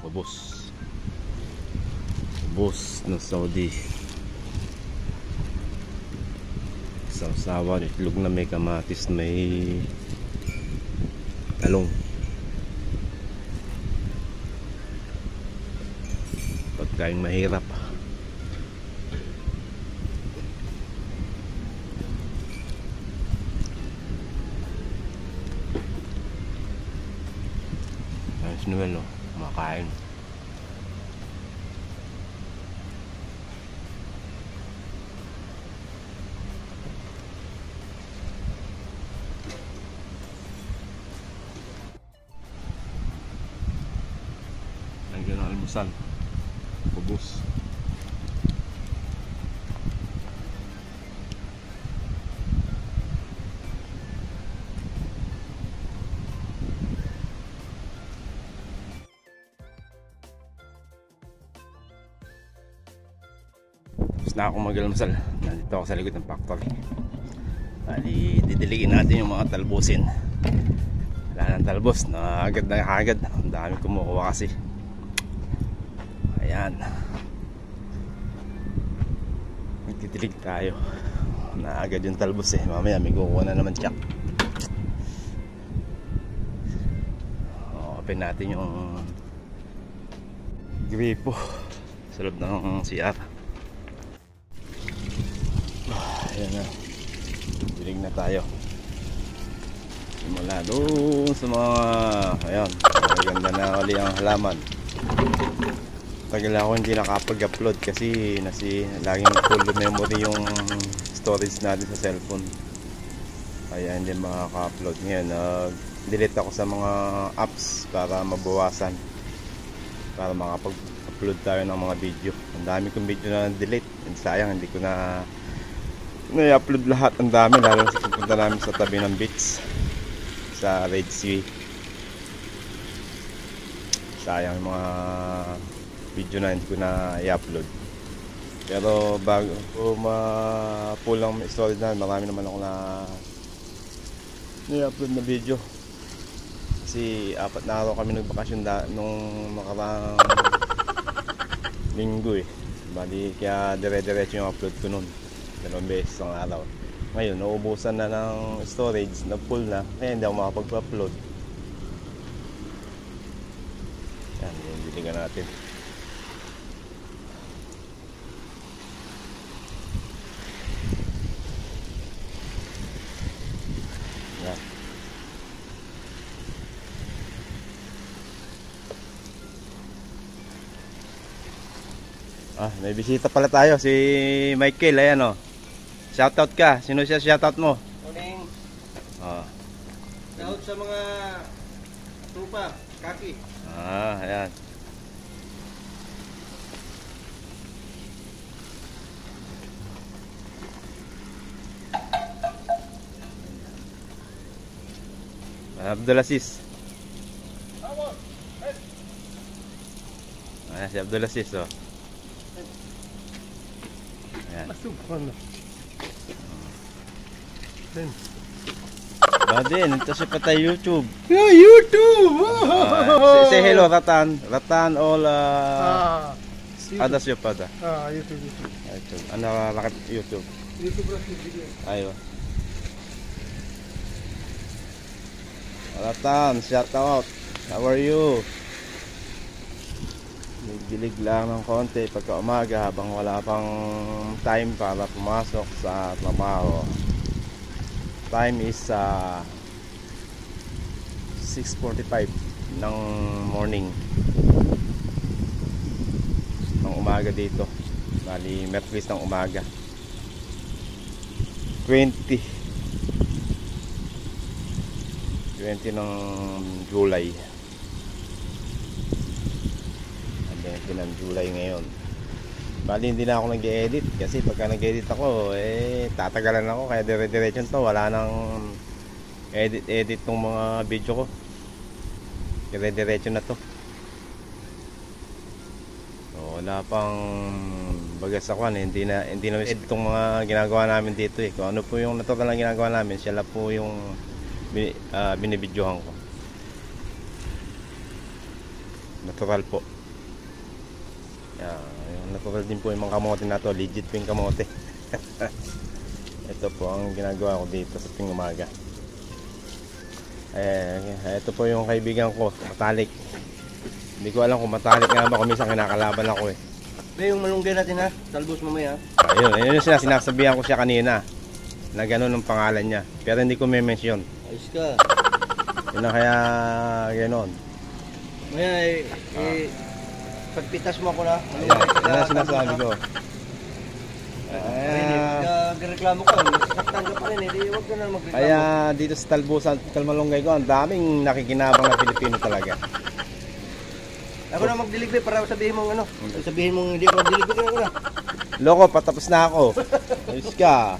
Ubos ng Saudi. Sausawan, itlog na may kamatis, may talong. Pagkain mahirap. Ayos Noel, kumakain. Nandiyan ang almusal. Ubos. Tapos na ako mag-almusal. Nandito ako sa likod ng factory. Bali, didiligin natin yung mga talbusin. Wala ng talbos, agad na agad. Ang dami kumukuha kasi. Ayan. Magtitilig tayo. Naagad yung talbos eh. Mamaya may kukuha na naman tsak. Open natin yung gripo sa loob ng CR. Ayan na. Tilig na tayo. Simula doon sa mga ayan, maganda na uli ang halaman. Tagal ako hindi nakapag-upload kasi laging full memory yung storage natin sa cellphone, kaya hindi makaka-upload. Ngayon delete ako sa mga apps para mabawasan, para makapag-upload tayo ng mga video. Ang dami kong video na delete, sayang hindi ko na i-upload lahat. Ang dami, lalo sa pupunta namin sa tabi ng beach sa Red Sea. Sayang yung mga video na hindi ko na i-upload. Pero bago ma-pull lang storage na, marami naman ako na i-upload na video. Kasi 4 na araw kami nagbakasyon nung makarang linggo eh. Bali kaya dire-diretso yung upload ko nun. 2 beses ang araw. Ngayon nauubusan na ng storage, na full na, kaya hindi ako makapag-upload. Yan, yung diligan natin. Yan. May bisita pala tayo, si Michael. Ayan o. Shoutout ka. Sino siya shoutout mo? Morning. Shoutout sa mga trupa, kaki. Ayan. Abdulaziz. Ayan si Abdulaziz o. Ayan. Badin, ito siya patay YouTube. Yeah, YouTube! Say hello, Ratan. Ratan all others yung pada. YouTube. YouTube. Ano lakad YouTube? YouTube video. Ayo. Ratan, shout out. How are you? Nagdilig lang ng konti pagka umaga habang wala pang time para pumasok sa trabaho. Time is 6:45 ng morning ng umaga dito. Bali Merkulis ng umaga, 20 ng July. 20 ng July ngayon. Bali hindi na ako nag-edit kasi pagka nag-edit ako tatagalan ako, kaya dire-diretso to, wala nang edit tong mga video ko. Dire-diretso na to. So wala pang bagas ako, hindi na edit tong mga ginagawa namin dito eh. Kung ano po yung natural na ginagawa namin, siya lang po yung binibidyohan ko. Natural po. Yan, yung natural din po yung mga kamote na to, legit po yung kamote. Ito po ang ginagawa ko dito sa tuwing umaga. Ito po yung kaibigan ko, matalik. Hindi ko alam kung matalik nga ba, kung minsan kinakalaban ako eh. Yung malunggay natin ha, talbos mamaya. Ayun yung sinasabihan ko siya kanina na gano'n ang pangalan niya. Pero hindi ko may mention. Ayos ka. Yun na kaya gano'n. Maya pagpitas mo ako na. Yan ang sinasabi ko. Nagreklamo ka, masaktan ka pa rin, hindi huwag ka na magreklamo. Kaya dito sa Talbusan, Kalmalunggay ko, ang daming nakikinabang na Pilipino talaga. Ako na mag-delivery para sabihin mong ano. Sabihin mong hindi ako mag-delivery ako na. Loko, patapos na ako. Ayos ka.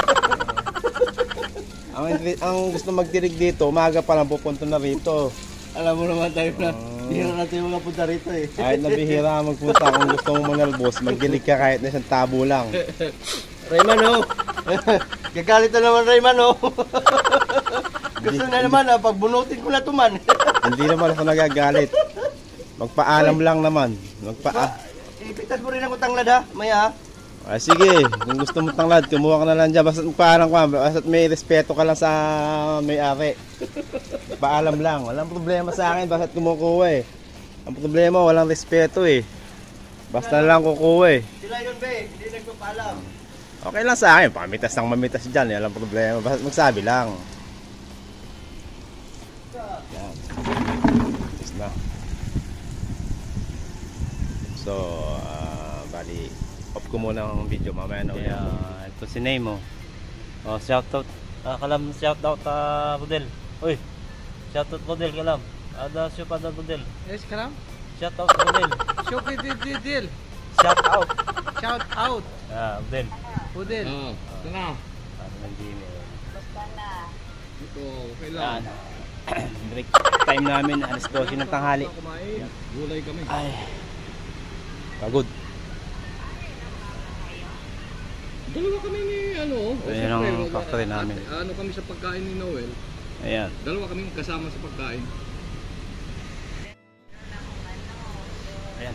Ang gusto magdirig dito, umaga pa lang pupunta na rito. Alam mo naman tayo na, bihira natin yung mga punta rito eh. Kahit na bihira magpunta, kung gusto mong manalbos, magdilig ka kahit na isang tabo lang. Rayman oh. Gagalit na naman Rayman oh. Gusto na naman pagbunutin ko na tuman. Hindi naman ako nagagalit. Magpaalam lang naman. Ipitas mo rin ako tanglad ha, maya ha. Sige, kung gusto mo tanglad, kumuha ka na lang dyan. Basta magpaalam ka, basta may respeto ka lang sa may-ari. Paalam lang, walang problema sa akin, basta kumukuha eh. Ang problema, walang respeto eh. Basta lang kukuha eh. Sila yun be, hindi nagpapaalam. Okay lang sa akin, pamitas ng mamitas dyan, walang problema, basta magsabi lang. Yan. Just na. So, bali, off ko muna ang video, mamaya na ulit. Ito si Nemo. Oh, shoutout. Kalam shoutout Budel. Uy. Shoutout Budel kalam. Ada siapa ada Budel. Yes, kalam. Shoutout Budel. Shoki Dil. Shoutout. Shout out. Budel. Budel. Ano ng Jimmy. Ito, okay Yan. Break time namin, alas 12 ng tanghali. Gulay kami. Ay. Pagod. Dalawa kami ni ano. Ayan ang factory namin. Ano kami sa pagkain ni Noel. Ayan. Dalawa kami kasama sa pagkain. Ayan.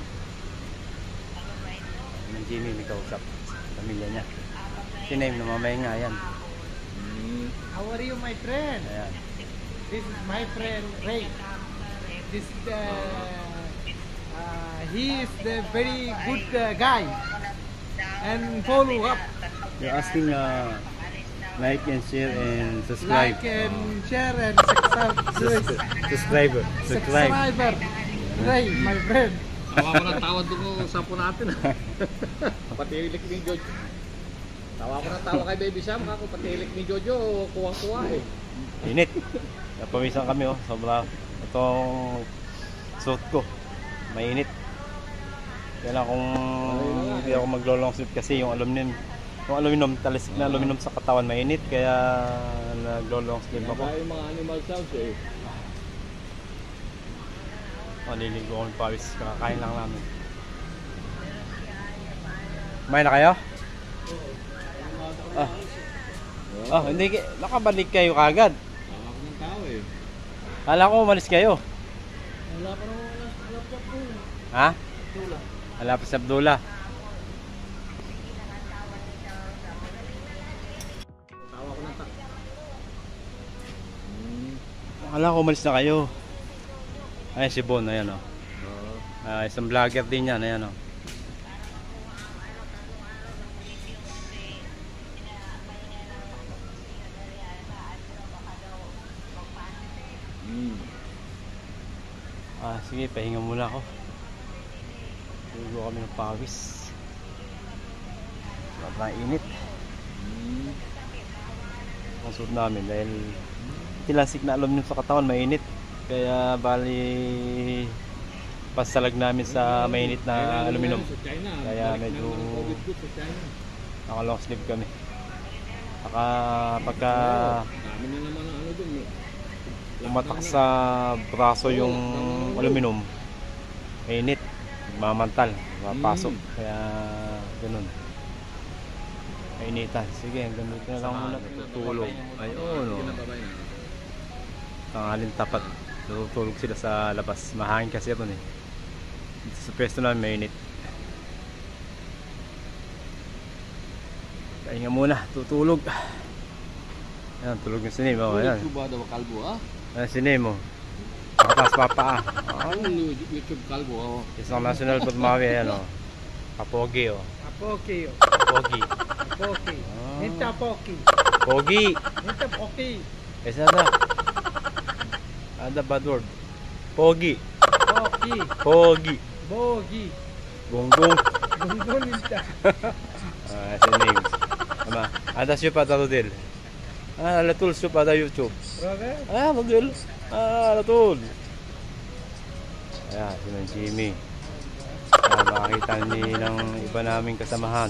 Ng Jimmy, may kausap. Pamilya niya. Si Name, namamay nga, ayan. How are you, my friend? Ayan. This is my friend Ray. This he is the very good guy. And follow up. You're asking like and share and subscribe. Like and share and Subscriber. subscriber. Ray, my friend. Tawa ko ng tawa doon kung sampo natin. Patilik ni Jojo. Tawa ko ng tawa kay Baby Sam. Ako patilik ni Jojo. Kuwang-kuwa eh. Init. Napawisan kami oh. Sobra. Itong suit ko. Mainit. Kaya lang kung hindi ako maglo-long sleeve kasi yung aluminum, talisik na aluminum sa katawan mainit. Kaya naglo-long sleeve ako. Kaya yung mga animal sounds eh. Maliligo kami pawis. Kakakain lang namin. Kumain na kayo? Hindi. Nakabalik kayo kagad. Tawa ko ng tao eh. Kala ko umalis kayo. Wala pa naman wala pa po. Ha? Wala pa sa Abdullah. Tawa ko ng tao. Akala ko umalis na kayo. Ay, si Bon, ayan o. Isang vlogger din yan, ayan o. Sige, pahinga muna ako. Tugo kami ng pawis. Sobrang init. Ang suot namin dahil tilasik na aluminum sa katawan, mainit. Kaya bali pasalag namin sa mainit na aluminum. Kaya medyo naka long sleeve kami. Saka pagka Dami na naman ang ano doon. umatak sa braso yung aluminum, mainit, mamantal, mapasok. Kaya ganun. Mainitan. Sige, ganun na lang muna. Tutulog. Ayun o. Tanghalin tapat. Tutulog sila sa labas. Mahangin kasi ito eh. Dito sa pwesto namin mainit. Pahinga muna, tutulog. Ayan, tulog yung sinim. Oh, ayan. YouTube daw kalbo ah. Ayan, sinim mo. Nakataas pa paa. YouTube kalbo oh. Isang national food mawi. Ayan, oh. Kapogi, oh. Apoki. Pogi. Apoki. Ah. Nita Poki. Pogi. Nita Poki. Kasi ada. Ada bad word. Pogi. Poki. Pogi. Bogi. Gonggong. Gunggong nita. That's the names. Ama, ada siya pada Rodel. Latul siya pada YouTube. Brother. Rodel. Latul. Ayan, si Mang Jimmy. Makakita ni ng iba naming kasamahan.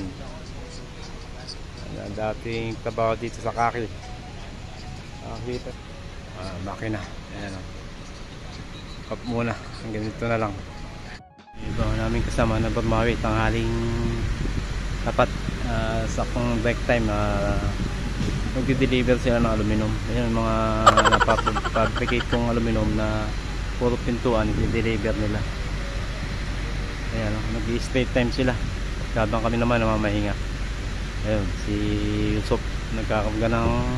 Ang dating trabaho dito sa Kaki. Makakita. Makina. Ayan o. Up muna. Ang ganito na lang. Iba namin kasama na Burmawi. Tanghaling dapat sakong break time. Mag-deliver sila ng aluminum. Ayan mga napafabricate kong aluminum na puro pintuan. I-deliver nila. Ayan, nag-straight time sila. Habang kami naman namamahinga. Ayun, si Yusuf nagkakarga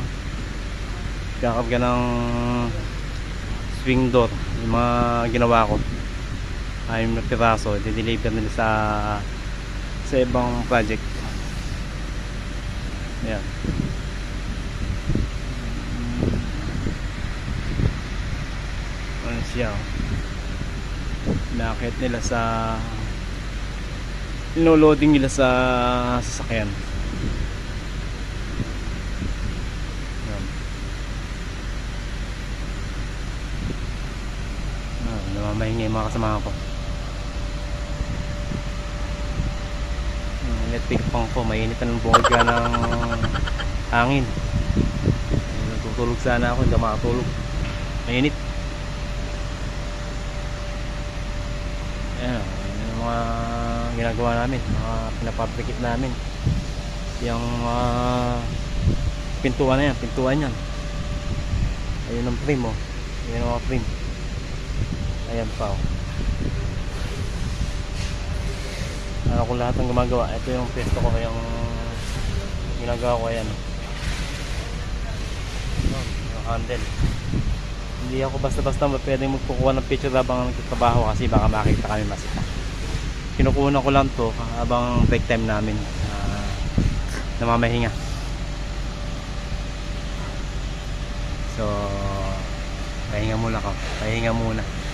ng swing door. Yung mga ginawa ko ay na piraso, i-deliver nila sa ibang project. Ayan. Ano siya, oh. Nakakit nila sa loading nila sa sasakyan. Ayan. Namamahinga yung mga kasama ko. Electric pang ko, mainit na ng bungod ka ng hangin. Natutulog sana ako, hindi ako makatulog. Mainit. Ayan, yung mga ginagawa namin, mga pinapabricate namin. Yung pintuan na yan, pintuan yan. Ayun ang frame, oh. Ayun ang mga frame. Ayan pa, oh. Ano kung lahat ng gumagawa, ito yung pesto ko, yung ginagawa ko, ayan, oh. Yung handle. Hindi ako basta-basta pwedeng magkukuha ng picture habang nagtatrabaho kasi baka makita kami masita. Kinukuha ko lang to habang break time namin, namamahinga. So pahinga muna.